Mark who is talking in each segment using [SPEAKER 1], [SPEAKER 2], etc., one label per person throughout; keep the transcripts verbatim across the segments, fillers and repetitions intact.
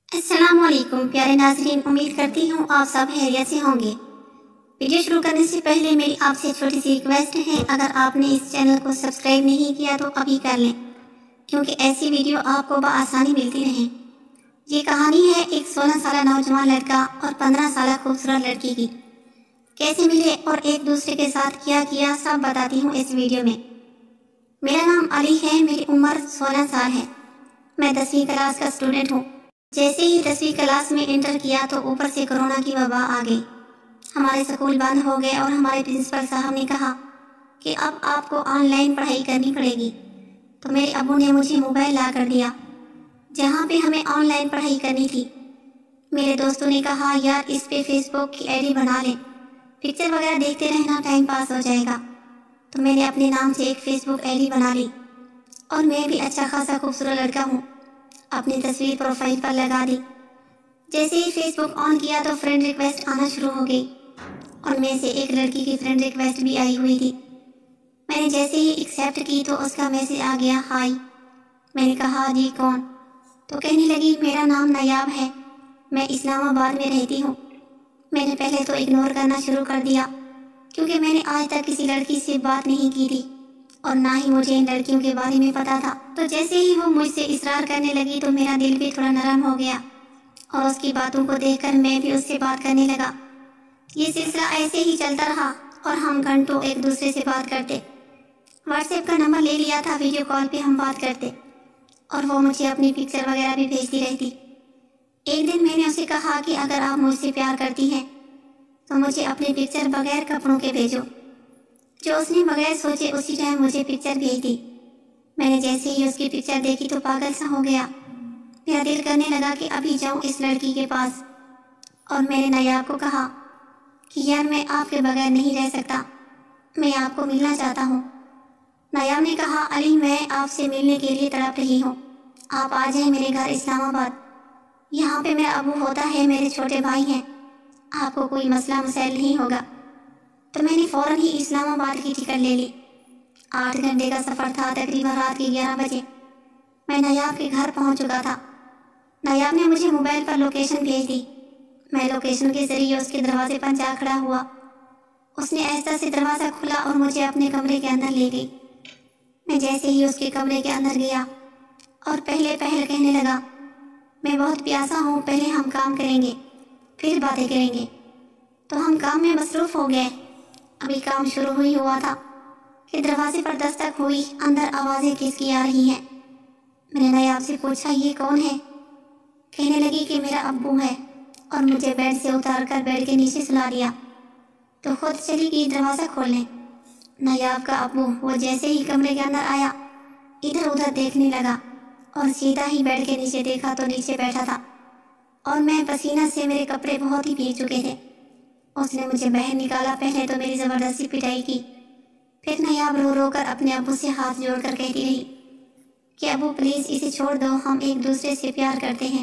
[SPEAKER 1] السلام علیکم پیارے ناظرین، امید کرتی ہوں آپ سب خیریت سے ہوں گے۔ ویڈیو شروع کرنے سے پہلے میری آپ سے چھوٹی سی ریکویسٹ ہے، اگر آپ نے اس چینل کو سبسکرائب نہیں کیا تو ابھی کر لیں، کیونکہ ایسی ویڈیو آپ کو بآسانی ملتی رہیں۔ یہ کہانی ہے ایک سولہ سالہ نوجوان لڑکا اور پندرہ سالہ خوبصورت لڑکی کی۔ کیسے ملے اور ایک دوسرے کے ساتھ کیا کیا سب بتاتی ہوں اس ویڈیو میں۔ میرا نام علی ہے، میری عمر سولہ سال ہے، میں دسویں کلاس کا اسٹوڈنٹ ہوں۔ جیسے ہی دسویں کلاس میں انٹر کیا تو اوپر سے کرونا کی وبا آ گئی، ہمارے سکول بند ہو گئے اور ہمارے پرنسپل صاحب نے کہا کہ اب آپ کو آن لائن پڑھائی کرنی پڑے گی۔ تو میرے ابو نے مجھے موبائل لا کر دیا جہاں پہ ہمیں آن لائن پڑھائی کرنی تھی۔ میرے دوستوں نے کہا یار اس پہ فیس بک کی آئی ڈی بنا لیں، پکچر وغیرہ دیکھتے رہنا، ٹائم پاس ہو جائے گا۔ تو میں نے اپنے نام سے ایک فیس بک آئی ڈی بنا لی اور میں بھی اچھا خاصا خوبصورت لڑکا ہوں، اپنی تصویر پروفائل پر لگا دی۔ جیسے ہی فیس بک آن کیا تو فرینڈ ریکویسٹ آنا شروع ہو گئی، اور میں سے ایک لڑکی کی فرینڈ ریکویسٹ بھی آئی ہوئی تھی۔ میں نے جیسے ہی ایکسیپٹ کی تو اس کا میسج آ گیا ہائی۔ میں نے کہا جی کون؟ تو کہنے لگی میرا نام نیاب ہے، میں اسلام آباد میں رہتی ہوں۔ میں نے پہلے تو اگنور کرنا شروع کر دیا، کیونکہ میں نے آج تک کسی لڑکی سے بات نہیں کی تھی اور نہ ہی مجھے ان لڑکیوں کے بارے میں پتا تھا۔ تو جیسے ہی وہ مجھ سے اصرار کرنے لگی تو میرا دل بھی تھوڑا نرم ہو گیا، اور اس کی باتوں کو دیکھ کر میں بھی اس سے بات کرنے لگا۔ یہ سلسلہ ایسے ہی چلتا رہا اور ہم گھنٹوں ایک دوسرے سے بات کرتے۔ واٹس ایپ کا نمبر لے لیا تھا، ویڈیو کال پہ ہم بات کرتے اور وہ مجھے اپنی پکچر وغیرہ بھی بھیجتی رہتی۔ ایک دن میں نے اسے کہا کہ اگر آپ مجھ سے پیار کرتی ہیں تو مجھے اپنی پکچر بغیر کپڑوں کے بھیجو۔ جو اس نے بغیر سوچے اسی ٹائم مجھے پکچر بھیج دی۔ میں نے جیسے ہی اس کی پکچر دیکھی تو پاگل سا ہو گیا، میرا دل کرنے لگا کہ ابھی جاؤں اس لڑکی کے پاس۔ اور میں نے نیاب کو کہا کہ یار میں آپ کے بغیر نہیں رہ سکتا، میں آپ کو ملنا چاہتا ہوں۔ نیاب نے کہا علی میں آپ سے ملنے کے لیے تڑپ رہی ہوں، آپ آ جائیں میرے گھر اسلام آباد، یہاں پہ میرا ابو ہوتا ہے، میرے چھوٹے بھائی ہیں، آپ کو کوئی مسئلہ مسائل نہیں ہوگا۔ تو میں نے فوراً ہی اسلام آباد کی ٹکٹ لے لی۔ آٹھ گھنٹے کا سفر تھا، تقریباً رات کے گیارہ بجے میں نیاب کے گھر پہنچ چکا تھا۔ نیاب نے مجھے موبائل پر لوکیشن بھیج دی، میں لوکیشن کے ذریعے اس کے دروازے پر جا کھڑا ہوا۔ اس نے آہستہ سے دروازہ کھلا اور مجھے اپنے کمرے کے اندر لے گئی۔ میں جیسے ہی اس کے کمرے کے اندر گیا اور پہلے پہل کہنے لگا میں بہت پیاسا ہوں، پہلے ہم کام کریں گے پھر باتیں کریں گے۔ تو ہم کام میں مصروف ہو گئے۔ ابھی کام شروع ہوئی ہوا تھا کہ دروازے پر دستک ہوئی، اندر آوازیں کس کی آ رہی ہیں۔ میں نے نیاب سے پوچھا یہ کون ہے؟ کہنے لگی کہ میرا ابو ہے، اور مجھے بیڈ سے اتار کر بیڈ کے نیچے سلا دیا، تو خود چلی گئی دروازہ کھولنے۔ نیاب کا ابو وہ جیسے ہی کمرے کے اندر آیا ادھر ادھر دیکھنے لگا اور سیدھا ہی بیڈ کے نیچے دیکھا تو نیچے بیٹھا تھا، اور میں پسینہ سے میرے کپڑے بہت ہی بھیگ چکے تھے۔ اس نے مجھے باہر نکالا، پہلے تو میری زبردستی پٹائی کی، پھر نیاب رو رو کر اپنے ابو سے ہاتھ جوڑ کر کہتی رہی کہ ابو پلیز اسے چھوڑ دو، ہم ایک دوسرے سے پیار کرتے ہیں،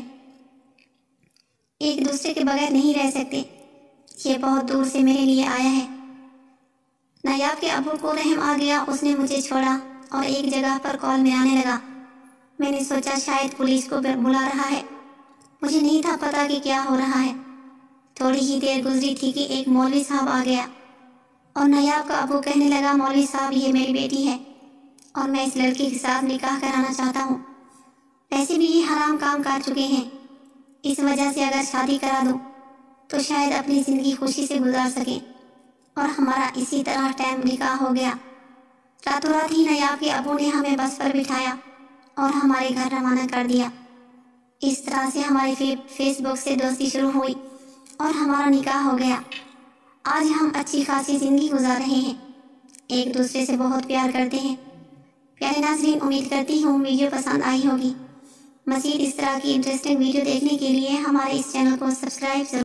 [SPEAKER 1] ایک دوسرے کے بغیر نہیں رہ سکتے، یہ بہت دور سے میرے لیے آیا ہے۔ نیاب کے ابو کو رحم آ گیا، اس نے مجھے چھوڑا اور ایک جگہ پر کال میں آنے لگا۔ میں نے سوچا شاید پولیس کو بلا رہا ہے، مجھے نہیں تھا پتا کہ کیا ہو رہا ہے۔ تھوڑی ہی دیر گزری تھی کہ ایک مولوی صاحب آ گیا، اور نیاب کا ابو کہنے لگا مولوی صاحب یہ میری بیٹی ہے اور میں اس لڑکی کے ساتھ نکاح کرانا چاہتا ہوں، ویسے بھی یہ حرام کام کر چکے ہیں، اس وجہ سے اگر شادی کرا دوں تو شاید اپنی زندگی خوشی سے گزار سکیں۔ اور ہمارا اسی طرح ٹائم نکاح ہو گیا۔ راتوں رات ہی نیاب کے ابو نے ہمیں بس پر بٹھایا اور ہمارے گھر روانہ کر دیا۔ اس طرح سے ہماری فیس بک سے دوستی شروع ہوئی اور ہمارا نکاح ہو گیا۔ آج ہم اچھی خاصی زندگی گزار رہے ہیں، ایک دوسرے سے بہت پیار کرتے ہیں۔ پیارے ناظرین، امید کرتی ہوں ویڈیو پسند آئی ہوگی۔ مزید اس طرح کی انٹرسٹنگ ویڈیو دیکھنے کے لیے ہمارے اس چینل کو سبسکرائب ضرور